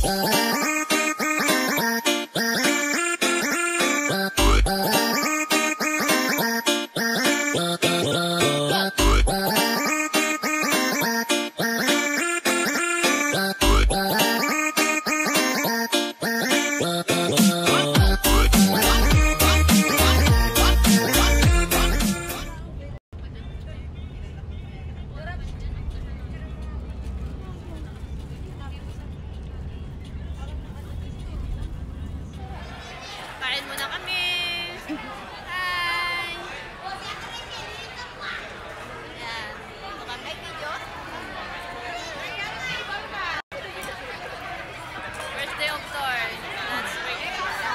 Kain muna kami. Hi! Yan. Ito kami video. First day of tour. That's great.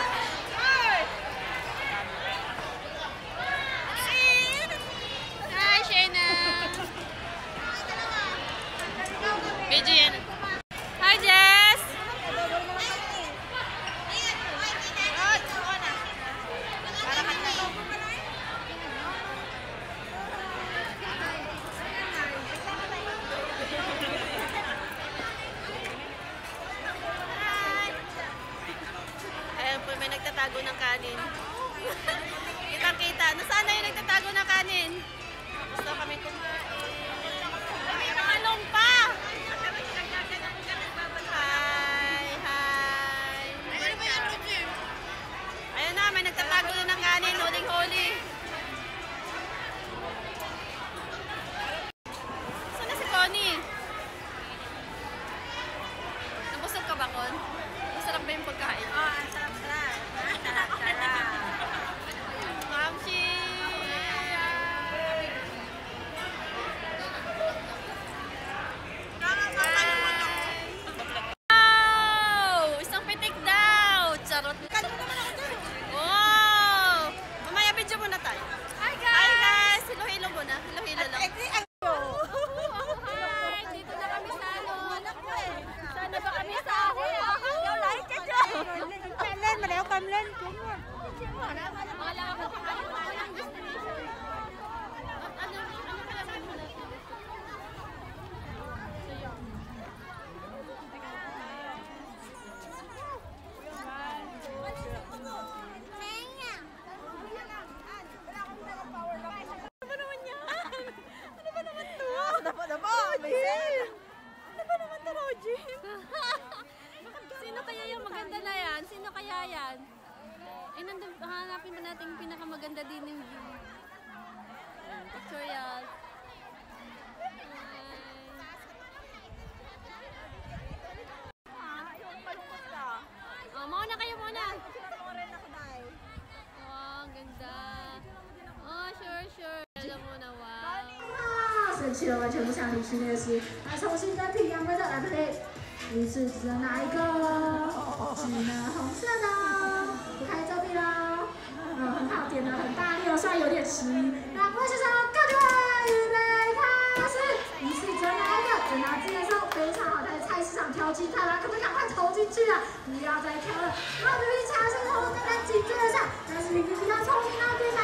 Hi, Shayna! Video yan. Hi, Jess! May nagtatago ng kanin. Kitang-kita. Nasaan na yung nagtatago ng kanin? Gusto kami kumain. May manong pa! Hi! Hi! Ayun na, may nagtatago na ng kanin. Huling-huli. Saan na si Connie? Nabusog ka ba, Con? Masarap ba yung pagkain? Oo, ang sarap. Mamsi! Wow! Isang pitik daw! Charot! Wow! Mamaya video muna tayo. Hi guys! Hi guys! Hilo-hilo muna. Hilo-hilo lang. Hi! Dito na kami sa ano. Sana ba kami sa ako? Ikaw like ka dyan! Kailan? Malayo kamlan. Wala ako pa kayo. Walang destination. Ano kalaman mo natin? Sino kaya yung maganda na yan? Sino kaya yan? Eh, nandun, hanapin ba natin yung pinakamaganda din yung view? Pictorial. Oh, mauna kayo muna. Wow, ang ganda. Oh, sure. Alam mo na, wow. 生气了，完全不想理训练师，来重新跟平阳归队来配。你是指的哪一个？是呢，红色的哦，不开作弊喽。很好，点的很大力哦，虽然有点迟疑。那各位选手各队预备开始。你是指的哪一个？等到自己的时候非常好，在菜市场挑鸡蛋啦，可不可以赶快投进去啊？不要再挑了。然后明明抢的时候跟他紧追得上，但是你不要冲进那边。